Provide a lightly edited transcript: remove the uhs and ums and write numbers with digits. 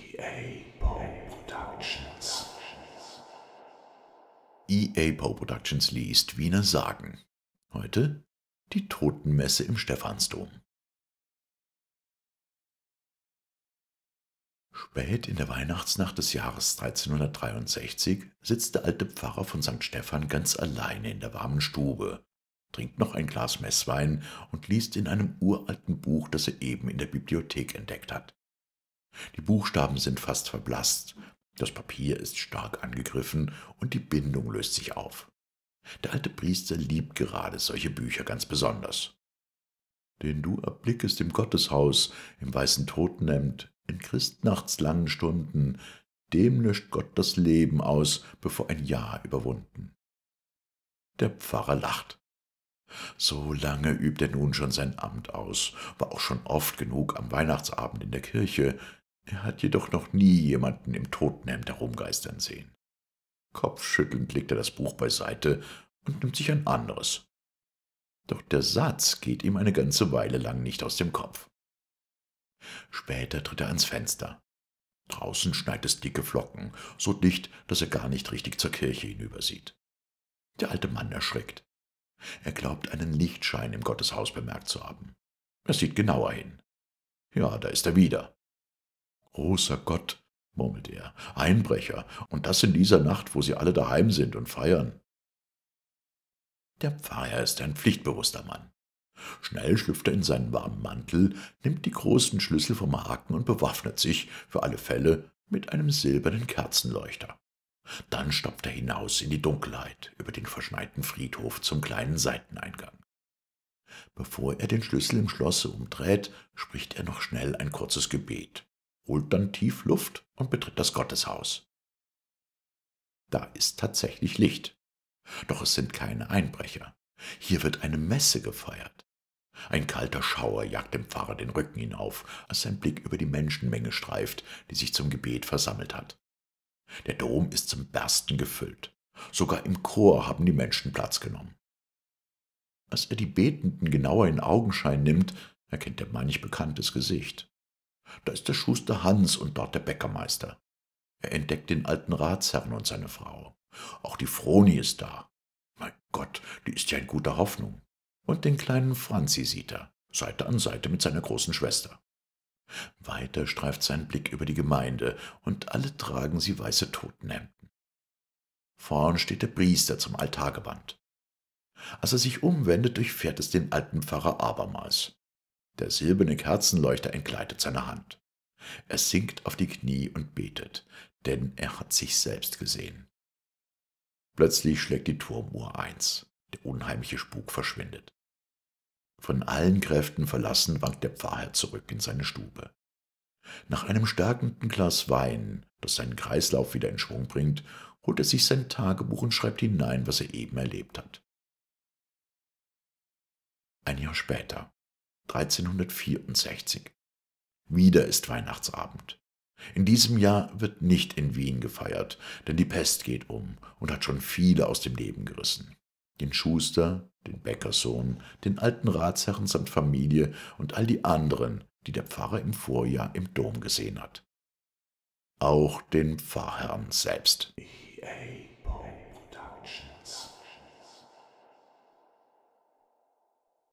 EA Poe Productions. EA Poe Productions liest Wiener Sagen. Heute die Totenmesse im Stephansdom. Spät in der Weihnachtsnacht des Jahres 1363 sitzt der alte Pfarrer von St. Stephan ganz alleine in der warmen Stube, trinkt noch ein Glas Messwein und liest in einem uralten Buch, das er eben in der Bibliothek entdeckt hat. Die Buchstaben sind fast verblasst, das Papier ist stark angegriffen und die Bindung löst sich auf. Der alte Priester liebt gerade solche Bücher ganz besonders. Den du erblickest im Gotteshaus, im weißen Totenhemd, in Christnachts langen Stunden, dem löscht Gott das Leben aus, bevor ein Jahr überwunden. Der Pfarrer lacht. So lange übt er nun schon sein Amt aus, war auch schon oft genug am Weihnachtsabend in der Kirche, er hat jedoch noch nie jemanden im Totenhemd herumgeistern sehen. Kopfschüttelnd legt er das Buch beiseite und nimmt sich ein anderes. Doch der Satz geht ihm eine ganze Weile lang nicht aus dem Kopf. Später tritt er ans Fenster. Draußen schneit es dicke Flocken, so dicht, dass er gar nicht richtig zur Kirche hinübersieht. Der alte Mann erschrickt. Er glaubt, einen Lichtschein im Gotteshaus bemerkt zu haben. Er sieht genauer hin. Ja, da ist er wieder. »Großer Gott«, murmelt er, »Einbrecher, und das in dieser Nacht, wo sie alle daheim sind und feiern.« Der Pfarrer ist ein pflichtbewusster Mann. Schnell schlüpft er in seinen warmen Mantel, nimmt die großen Schlüssel vom Haken und bewaffnet sich, für alle Fälle, mit einem silbernen Kerzenleuchter. Dann stapft er hinaus in die Dunkelheit, über den verschneiten Friedhof zum kleinen Seiteneingang. Bevor er den Schlüssel im Schlosse umdreht, spricht er noch schnell ein kurzes Gebet, holt dann tief Luft und betritt das Gotteshaus. Da ist tatsächlich Licht. Doch es sind keine Einbrecher. Hier wird eine Messe gefeiert. Ein kalter Schauer jagt dem Pfarrer den Rücken hinauf, als sein Blick über die Menschenmenge streift, die sich zum Gebet versammelt hat. Der Dom ist zum Bersten gefüllt. Sogar im Chor haben die Menschen Platz genommen. Als er die Betenden genauer in Augenschein nimmt, erkennt er manch bekanntes Gesicht. Da ist der Schuster Hans und dort der Bäckermeister. Er entdeckt den alten Ratsherrn und seine Frau. Auch die Froni ist da. Mein Gott, die ist ja in guter Hoffnung. Und den kleinen Franzi sieht er, Seite an Seite mit seiner großen Schwester. Weiter streift sein Blick über die Gemeinde, und alle tragen sie weiße Totenhemden. Vorn steht der Priester zum Altar gewandt. Als er sich umwendet, durchfährt es den alten Pfarrer abermals. Der silberne Kerzenleuchter entgleitet seine Hand. Er sinkt auf die Knie und betet, denn er hat sich selbst gesehen. Plötzlich schlägt die Turmuhr 1. Der unheimliche Spuk verschwindet. Von allen Kräften verlassen wankt der Pfarrherr zurück in seine Stube. Nach einem stärkenden Glas Wein, das seinen Kreislauf wieder in Schwung bringt, holt er sich sein Tagebuch und schreibt hinein, was er eben erlebt hat. Ein Jahr später, 1364. Wieder ist Weihnachtsabend. In diesem Jahr wird nicht in Wien gefeiert, denn die Pest geht um und hat schon viele aus dem Leben gerissen. Den Schuster, den Bäckersohn, den alten Ratsherrn samt Familie und all die anderen, die der Pfarrer im Vorjahr im Dom gesehen hat. Auch den Pfarrherrn selbst. EA